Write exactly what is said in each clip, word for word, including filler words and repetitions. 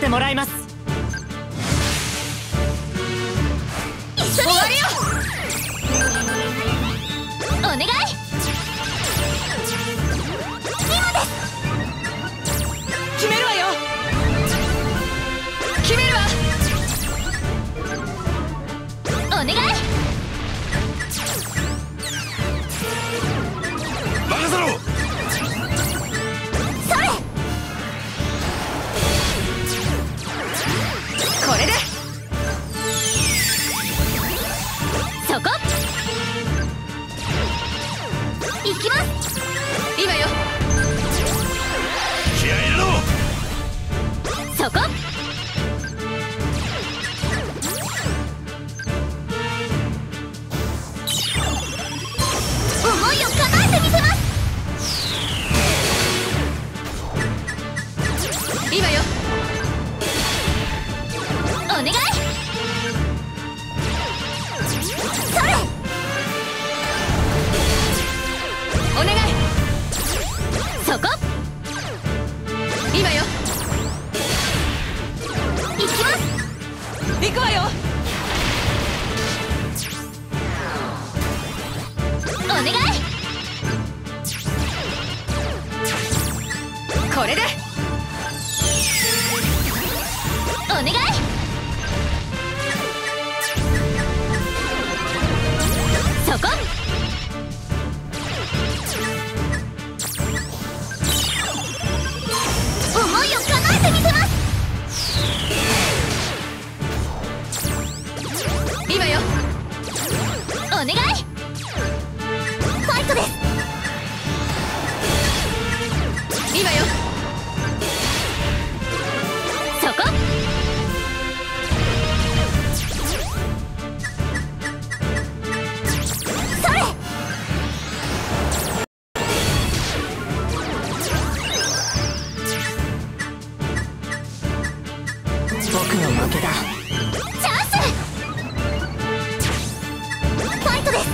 てもらいます。 一緒に終わりよ。お願い。今です。 決めるわよ。決めるわ。 お願い。 任せろ。 それ。 これでそこ。行きます。 いいわよ。 気合い入れろ。 そこ。思いを叶えてみせます。 いいわよ。 お願い。それ。 お願い。 そこ。 いいわよ。 行きます。 行くわよ。 お願い。 これでお願い。そこ。思いを叶えてみせます。 いいわよ。 お願い。ファイトです。 いいわよ。 そこ。それ。 僕の負けだ。 チャンス。ファイトです。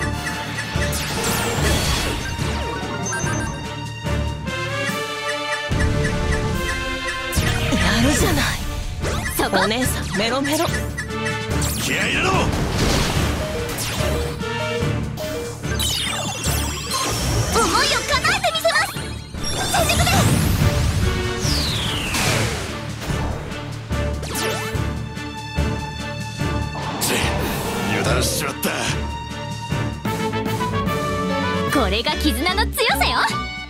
やるじゃない。 そこ。 お姉さんメロメロ。 気合い入れろ。 思いを叶えてみせます。全力で。 ち油断しちまった。 これが絆の強さよ。